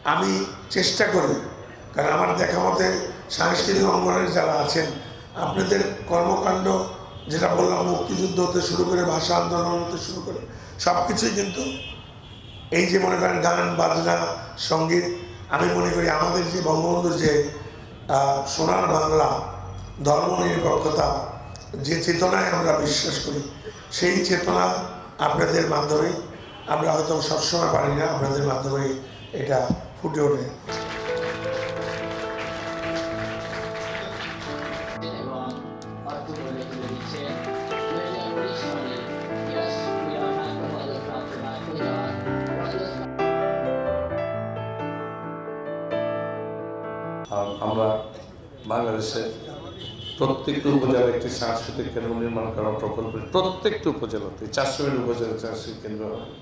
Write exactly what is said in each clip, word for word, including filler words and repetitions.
আমি চেষ্টা করি, কারণ আমার দেখা মতে সাংস্কৃতিক অঙ্গনের যারা আছেন আপনাদের কর্মকাণ্ড যেটা বললাম মুক্তিযুদ্ধ হতে শুরু করে ভাষা আন্দোলন হতে শুরু করে সব কিছুই কিন্তু এই যে মনে করেন গান বাজনা সঙ্গীত, আমি মনে করি আমাদের যে বঙ্গবন্ধুর যে সোনার বাংলা ধর্মনিরপেক্ষতা যে চেতনায় আমরা বিশ্বাস করি সেই চেতনা আপনাদের মাধ্যমে আমরা হয়তো সবসময় পারি না, আপনাদের মাধ্যমে এটা ফুটে ওঠে। আমরা বাংলাদেশে প্রত্যেকটি উপজেলায় একটি সাংস্কৃতিক কেন্দ্র নির্মাণ করার প্রকল্প, প্রত্যেকটি উপজেলাতে চারশো উপজেলা সাংস্কৃতিক কেন্দ্র,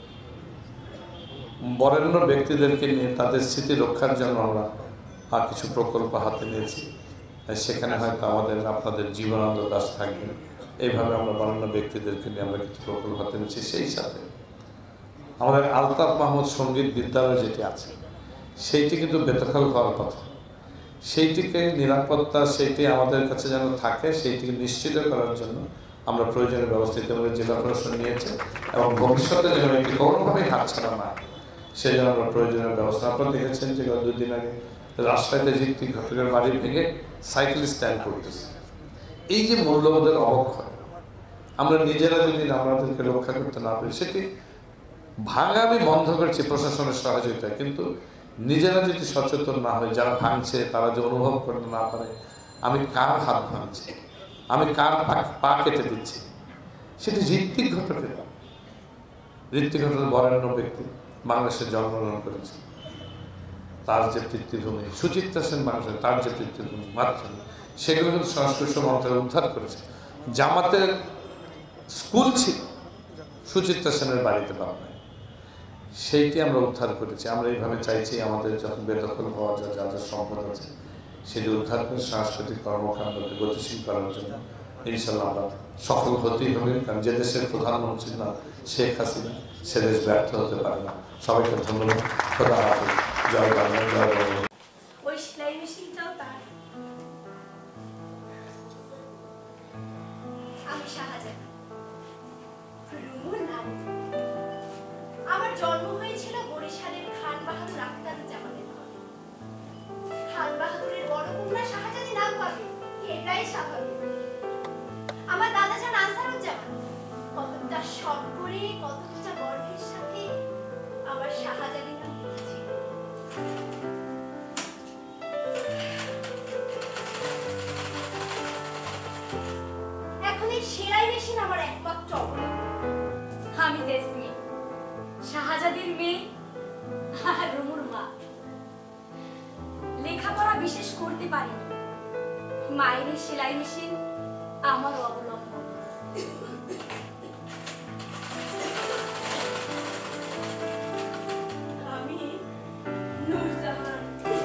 বরেণ্য ব্যক্তিদেরকে নিয়ে তাদের স্মৃতি রক্ষার জন্য আমরা আর কিছু প্রকল্প হাতে নিয়েছি। সেখানে হয়তো আমাদের আপনাদের জীবনানন্দ দাস থাকবেন, এইভাবে আমরা বরেণ্য ব্যক্তিদেরকে নিয়ে আমরা কিছু প্রকল্প হাতে নিয়েছি। সেই সাথে আমাদের আলতাফ মাহমুদ সঙ্গীত বিদ্যালয় যেটি আছে সেইটি কিন্তু বেদখল হওয়ার কথা, সেইটিকে নিরাপত্তা সেইটি আমাদের কাছে যেন থাকে, সেইটিকে নিশ্চিত করার জন্য আমরা প্রয়োজনীয় ব্যবস্থা ইতিমধ্যে জেলা প্রশাসন নিয়েছে এবং ভবিষ্যতে যেন এটি কোনোভাবেই হাতছাড়া না, সেই জন্য আমরা প্রয়োজনীয় ব্যবস্থা। আপনারা দেখেছেন যে গত দুদিন আগে রাস্তাতে ঋত্বিক ঘটকের বাড়ি ভেঙে সাইকেল স্ট্যান্ড করতেছে। এই যে মূল্যবোধের অবক্ষয়, আমরা নিজেরা যদি আমাদেরকে রক্ষা করতে না পারি, সেটি ভাঙা আমি বন্ধ করছি প্রশাসনের সহযোগিতায়, কিন্তু নিজেরা যদি সচেতন না হয়, যারা ভাঙছে তারা যে অনুভব করতে না পারে আমি কার হাত ভাঙছি, আমি কার পা কেটে দিচ্ছি, সেটি ঋত্বিক ঘটকের। ঋত্বিক ঘটকের বরেণ্য ব্যক্তি, বাংলাদেশে জন্মগ্রহণ করেছে, তার যে পিতৃভূমি, সুচিত্রা সেন বাংলাদেশের তার যে পিতৃভূমি মাতৃভূমি, সেগুলো কিন্তু সংস্কৃতি মন্ত্রণালয় উদ্ধার করেছে। জামাতের স্কুল ছিল সুচিত্রা সেনের বাড়িতে বাংলায়, সেইটি আমরা উদ্ধার করেছি। আমরা এইভাবে চাইছি আমাদের যখন বেদখল হওয়া যায় যা যা সম্পদ আছে সেটি উদ্ধার করে সাংস্কৃতিক কর্মকাণ্ডকে গতিশীল করার জন্য ইনশাল্লাহ আমরা সফল হতেই হবে, কারণ যে দেশের প্রধানমন্ত্রী না শেখ হাসিনা সে দেশ ব্যর্থ হতে পারে না। সবাইকে ধন্যবাদ। খোদা হাফেজ। জয় বাংলা, জয় বাংলা। ওই সেলাই মেশিনটাও তার। আমি শাহজাহান, রুমুর নানি। আমার জন্ম হয়েছিল বরিশালের খান বাহাদুর আখতারুজ্জামানের ঘরে। খান বাহাদুরের বড় কন্যা শাহজাদি নাম পাবে, এটাই স্বাভাবিক। আমার দাদা যান আনসারুজ্জামান কতটা শখ করে কতটা গর্বের সাথে আমার শাহজাদি নাম লিখেছিল। এখন এই সেলাই মেশিন আমার একমাত্র অবলম্বন। আমি জেসমিন, শাহজাদির মেয়ে আর রুমুর মা। লেখাপড়া বিশেষ করতে পারিনি, মায়ের সেলাই মেশিন আমার অবলম্বন। আমি নূরজাহান,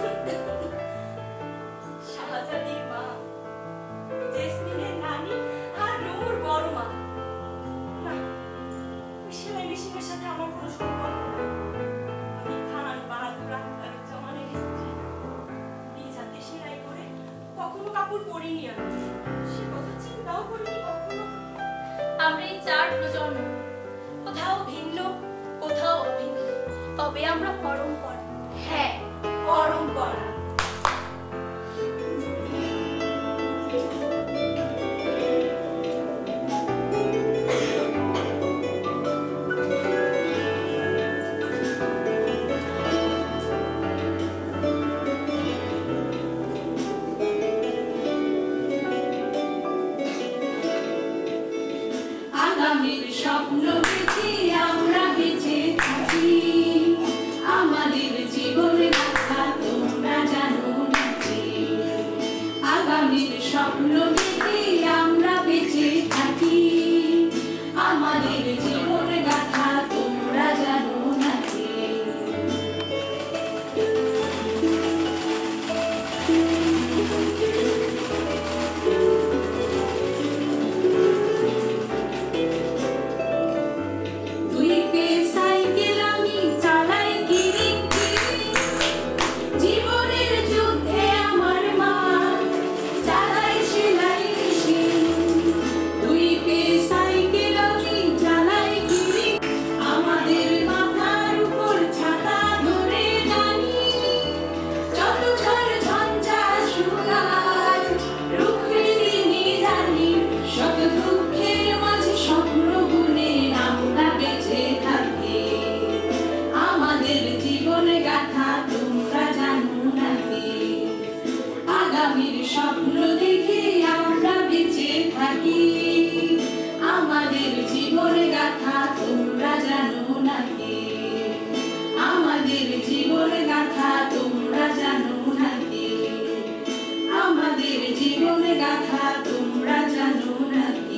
শাহজাদির মা, জেসমিনের নানি আর রুমুর বড় মা। না, ওই সেলাই মেশিনের সাথে আমার কোনো সম্পর্ক নেই। আমি খান বাহাদুর আখতারুজ্জামানের স্ত্রী। নিজ হাতে সেলাই করে কখনো কাপড় পরিনি আমি, সে কথা চিন্তাও করিনি কখনো। আমরা এই চার প্রজন্ম, কোথাও ভিন্ন কোথাও অভিন্ন, তবে আমরা পরম্পরা। হ্যাঁ, পরম্পরা। স্বপ্ন দেখি আমরা বেঁচে থাকি, আমাদের স্বপ্ন দেখে আমরা বেঁচে থাকি। আমাদের জীবন গাথা তোমরা জানো নাকি? আমাদের জীবন গাথা তোমরা জানো নাকি? আমাদের জীবন গাথা তোমরা জানো নাকি?